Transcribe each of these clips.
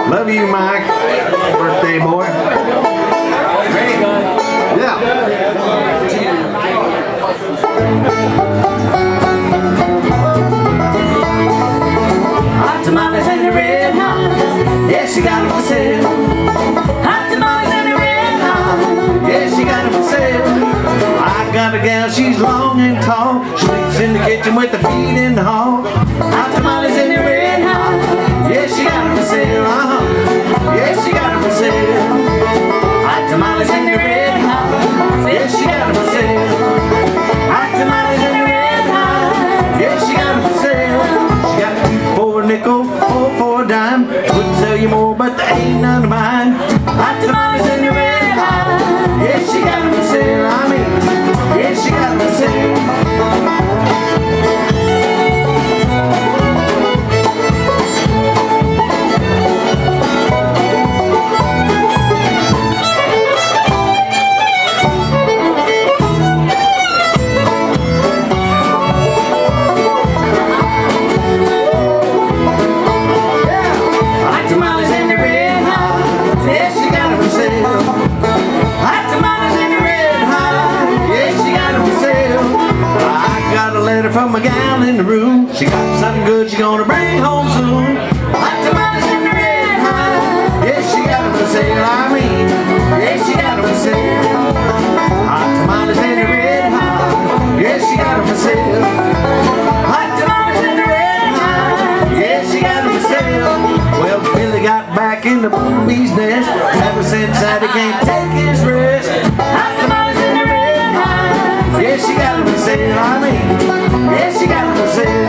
Love you, Mike. Birthday boy. Yeah. Hot tamales and the red hot. Yeah, she got them for sale. Hot tamales and the red hot. Yeah, she got them for sale. I got a gal, she's long and tall. Sleeps in the kitchen with the feet in the hall. Hot tamales and the red hot. Yeah, she got them for sale. Yeah, she got them for sale. Hot tamales and the red hot. Yeah, she got them for sale. Hot tamales and the red hot. Yeah, she got them for sale. She got 2 for a nickel, 4 for a dime. Wouldn't sell you more, but they ain't none of mine. Hot tamales and the red hot. Yeah, she got them for sale. Yeah, she got them for sale. From a gal in the room, she got something good she gonna bring home soon. Hot tamales and the red hot. Yeah, she got them for sale. Yeah, she got them for sale. Hot tamales and the red hot. Yeah, she got them for sale. Hot tamales and the red hot. Yeah, she got them for sale. Well, Billy got back in the bumblebee's nest. Ever since that he can't take his rest. Hot tamales and the red hot. Yeah, she got them for sale. Yeah, she got them for sale.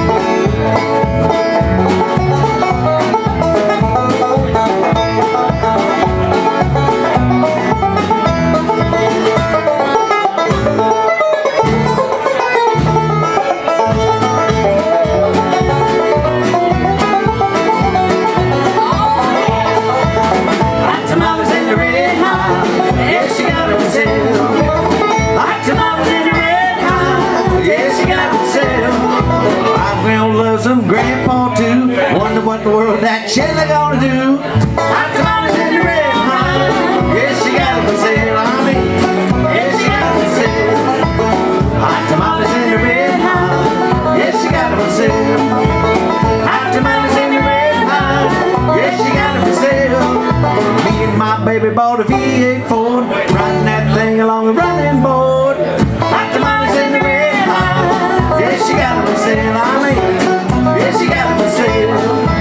Hot tamales and the red hot. Yeah, she got them for sale. Hot tamales and the red hot. Yeah, she got them for sale. My grandma loves them, grandpa too. Wonder what the world that chili gonna do. Hot tamales and the red hot. Yeah, she got them for sale. Yeah, she got them for sale. Hot tamales and the red hot. Yeah, she got them for sale. Hot tamales and the red hot. Yeah, she got them for sale. Me and my baby bought a V8 Ford, riding that thing along the running board. Hot tamales and the red hot. Yeah, she got them for sale. Yeah, she got them for sale.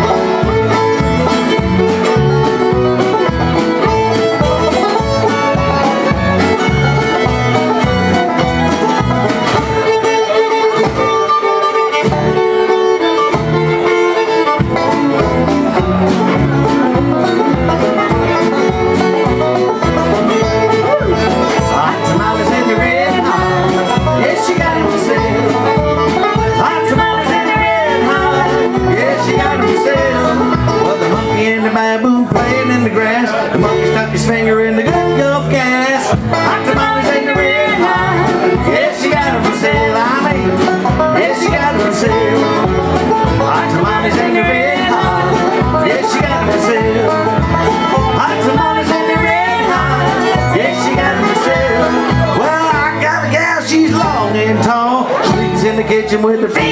Baboon playing in the grass. The monkey stuck his finger in the good Gulf gas. Hot tamales and the red hot. Yeah, she got them for sale. Yeah, she got them for sale. Hot tamales and the red hot. Yeah, she got them for sale. Hot tamales and the red hot. Yeah, she got them for sale. Well, I got a gal, she's long and tall. Sleeps in the kitchen with her feet